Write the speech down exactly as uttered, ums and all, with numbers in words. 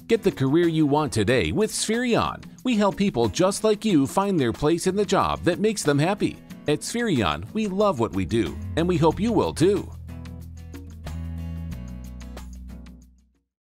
Get the career you want today with Spherion. We help people just like you find their place in the job that makes them happy. At Spherion, we love what we do, and we hope you will too.